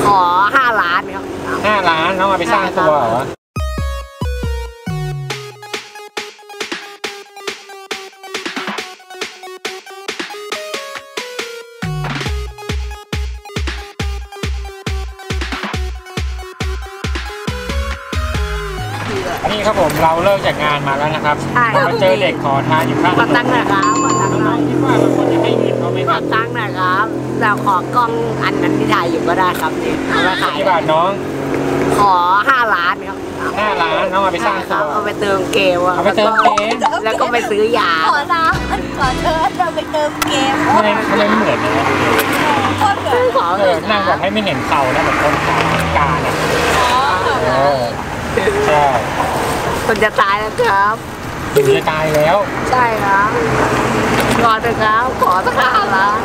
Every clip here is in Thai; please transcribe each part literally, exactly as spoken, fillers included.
ขอห้าล้านครับห้าล้านน้องเอาไปสร้างตัวเหรอนี่ครับผมเราเลิกจากงานมาแล้วนะครับมาเจอเด็กขอทานอยู่ข้างถนนขอตังค์หน่อยครับขอตังค์หน่อยคิดว่าเราควรจะให้เงินเขาไหมคขรัอบ ตังค์หน่อยครับเราขอกล้องอันนั้นที่ถ่ายอยู่ก็ได้ครับนี่เอาไปขายกี่บาทน้องขอห้าล้านครับห้าล้านน้องเอาไปสร้างตัวเอาไปเติมเกมเอาไปเติมเกมแล้วก็ไปซื้อยาขอร้านขอเชิญเราไปเติมเกมทำไมทำไมเหมือนเลยโคตรเหมือนขอเออนั่งแบบให้ไม่เห็นเข่านะแบบคนขาการอ่ะเออใช่คนจะตายแล้วครับถึงจะตายแล้วใช่ครับขอเถอะครับขอสักห้าล้าน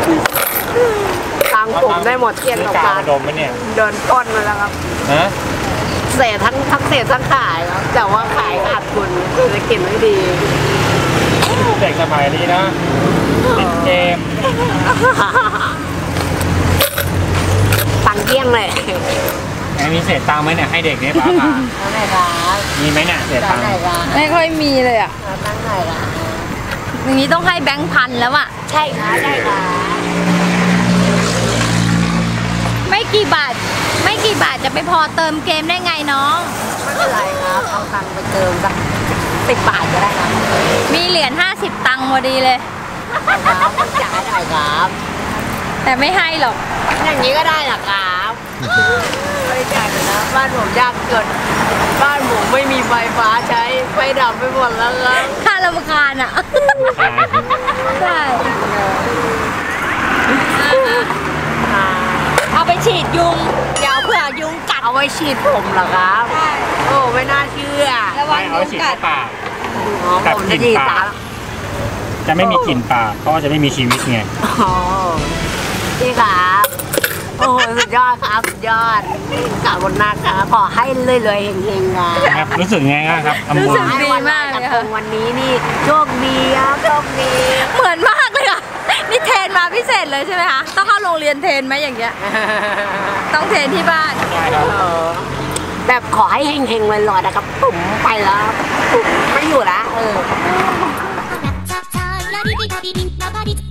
ตังค์ผมได้หมดเกลี้ยงกับการดมมันเนี่ยโดนต้นมาแล้วครับนะเศษทั้งทั้งเศษทั้งขายครับแต่ว่าขายขาดทุนเศรษฐกิจไม่ดีเด็กสมัยนี้นะติดเกมตังเกี้ยงเลยมีเศษตังไหมเนี่ยให้เด็กเนี่ยป้าผ่าไหนครับมีไหมเนี่ยเศษตังไม่ค่อยมีเลยอ่ะตังไหนล่ะอย่างนี้ต้องให้แบงค์พันแล้วอ่ะใช่ค่ะใช่ค่ะไม่กี่บาทไม่กี่บาทจะไปพอเติมเกมได้ไงน้องไม่เป็นไรครับเอาตังค์ไปเติมสักสิบบาทก็ได้ครับมีเหรียญห้าสิบตังค์พอดีเลยครับไม่จ่ายได้ครับแต่ไม่ให้หรอกอย่างนี้ก็ได้หรอครับไม่จ่ายนะบ้านผมยากเกินบ้านผมไม่มีไฟฟ้าใช้ไฟดับไปหมดแล้วครับค่ารำคาญอ่ะใช่เอาไปฉีดยุงเดี๋ยวเผื่อยุงกัดเอาไว้ฉีดผมเหรอครับใช่โอ้ไม่น่าเชื่อระวังยุงกัดปากกับกลิ่นปากจะไม่มีกลิ่นปากเพราะว่าจะไม่มีชีวิตไงอ๋อพี่ครับโอ้สุดยอดครับสุดยอดกล่าวบนหน้าครับขอให้เลยเลยเฮงๆครับรู้สึกไงครับรู้สึกดีมากเลยค่ะวันนี้นี่โชคดีครับโชคดีเหมือนมากเลยค่ะนี่เทรนมาพิเศษเลยใช่ไหมคะต้องเข้าโรงเรียนเทรนไหมอย่างเงี้ยต้องเทรนที่บ้านแบบขอให้เฮงๆเลยหลอดนะครับผมไปแล้วผมไม่อยู่แล้วเออ